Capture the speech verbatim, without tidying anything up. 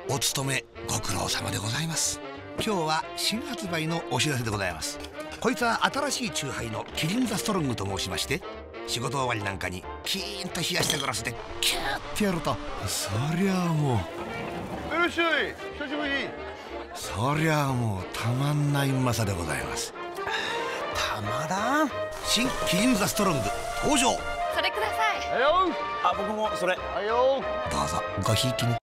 お勤めご苦労様でございます。今日は新発売のお知らせでございます。こいつは新しいチューハイのキリンザストロングと申しまして、仕事終わりなんかにキーンと冷やしたグラスでキューッてやると、そりゃあもう、いらっしゃい、久しぶり。そりゃあもうたまんないうまさでございます。 たまらん。 新キリンザストロング登場。 それください。 あ、僕もそれ。 どうぞごひいきに。